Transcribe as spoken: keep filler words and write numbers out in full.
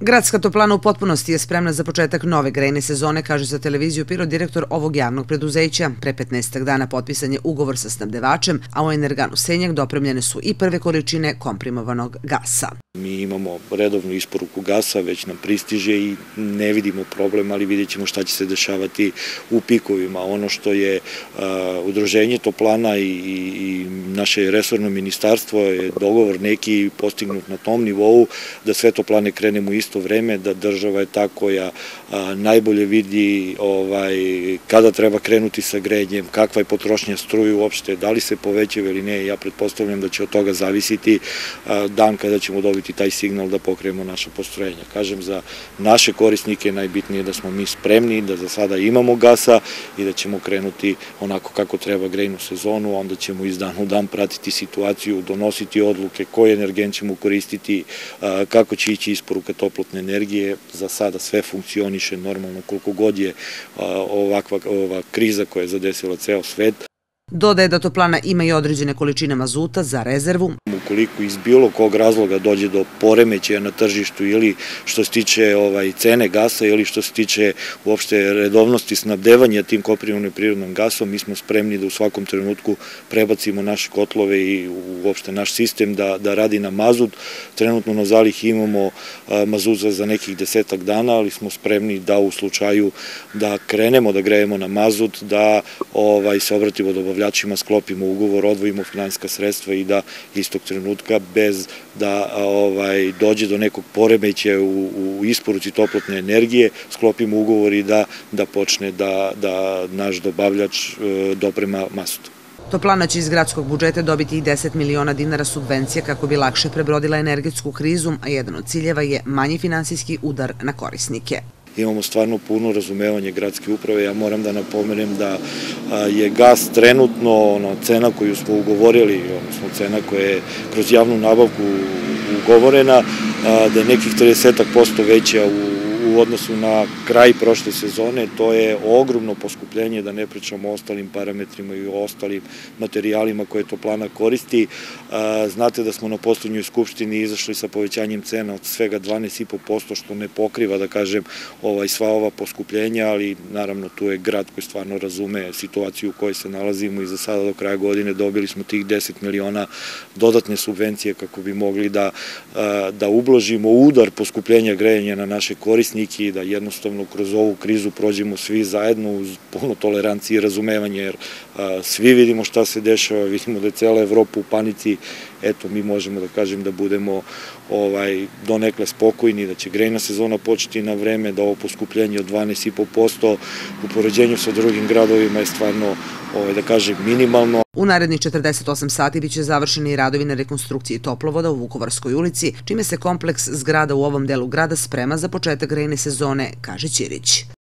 Gradska toplana u potpunosti je spremna za početak nove grejne sezone, kaže za televiziju Pirot direktor ovog javnog preduzeća. Pre petnaestak dana potpisan je ugovor sa snabdevačem, a u Energanu Senjak dopremljene su i prve količine komprimovanog gasa. Mi imamo redovnu isporuku gasa, već nam pristiže i ne vidimo problem, ali vidjet ćemo šta će se dešavati u pikovima. Ono što je udruženje toplana i, i naše resorno ministarstvo je dogovor neki postignut na tom nivou da sve toplane krenemo u isto vreme, da država je ta koja a, najbolje vidi ovaj, kada treba krenuti sa grejanjem, kakva je potrošnja struje uopšte, da li se povećava ili ne. Ja pretpostavljam da će od toga zavisiti a, dan kada ćemo dobiti taj signal da pokrenemo naša postrojenja. Kažem, za naše korisnike najbitnije da smo mi spremni, da za sada imamo gasa i da ćemo krenuti onako kako treba grejnu sezonu, onda ćemo iz dana u dan pratiti situaciju, donositi odluke koji energent ćemo koristiti, a, kako će ići isporuka toplotne energije. Za sada sve funkcioniše normalno koliko god je ovakva ova kriza koja je zadesila ceo svet. Dodaje da toplana ima i određene količine mazuta za rezervu. Ukoliko iz bilo kog razloga dođe do poremećaja na tržištu ili što se tiče ovaj, cene gasa ili što se tiče uopšte redovnosti snabdevanja tim komprimovanim prirodnim gasom, mi smo spremni da u svakom trenutku prebacimo naše kotlove i uopšte naš sistem da, da radi na mazut. Trenutno na zalihi imamo a, mazuta za nekih desetak dana, ali smo spremni da u slučaju da krenemo da grejemo na mazut, da ovaj, se obratimo dobavljačima, sklopimo ugovor, odvojimo finansijska sredstva i da istog trenutka bez da ovaj, dođe do nekog poremećaja u, u isporuci toplotne energije, sklopimo ugovor i da, da počne da, da naš dobavljač e, doprema mazutu. Toplana će iz gradskog budžeta dobiti i deset miliona dinara subvencija kako bi lakše prebrodila energetsku krizu, a jedan od ciljeva je manji finansijski udar na korisnike. Imamo stvarno puno razumevanje gradske uprave. Ja moram da napomenem da je gas trenutno ono, cena koju smo ugovorili, odnosno cena koja je kroz javnu nabavku ugovorena, da je nekih trideset posto veća u u odnosu na kraj prošle sezone. To je ogromno poskupljenje, da ne pričamo o ostalim parametrima i o ostalim materijalima koje toplana koristi. Znate da smo na poslednjoj skupštini izašli sa povećanjem cena od svega dvanaest i po posto, što ne pokriva, da kažem, ovaj, sva ova poskupljenja, ali naravno tu je grad koji stvarno razume situaciju u kojoj se nalazimo i za sada do kraja godine dobili smo tih deset miliona dodatne subvencije kako bi mogli da, da ublažimo udar poskupljenja grejanja na naše korisnike i da jednostavno kroz ovu krizu prođemo svi zajedno uz puno tolerancije i razumevanje, jer a, svi vidimo šta se dešava, vidimo da je cela Evropa u panici. Eto, mi možemo da kažem da budemo ovaj, donekle spokojni, da će grejna sezona početi na vreme, da ovo poskupljenje od dvanaest i po posto u poređenju sa drugim gradovima je stvarno, ovaj, da kažem, minimalno. U narednih četrdeset osam sati biće završeni radovi na rekonstrukciji toplovoda u Vukovarskoj ulici, čime se kompleks zgrada u ovom delu grada sprema za početak grejne sezone, kaže Ćirić.